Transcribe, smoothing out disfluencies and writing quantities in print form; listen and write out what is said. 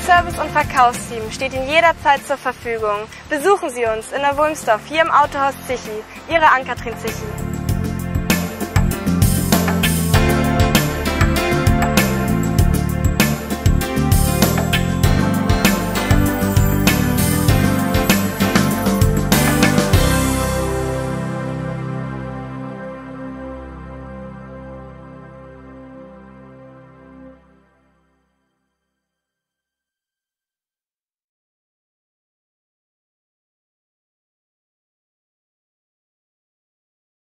Service- und Verkaufsteam steht Ihnen jederzeit zur Verfügung. Besuchen Sie uns in der Wulmsdorf, hier im Autohaus Zichi. Ihre Ann-Kathrin Zichi.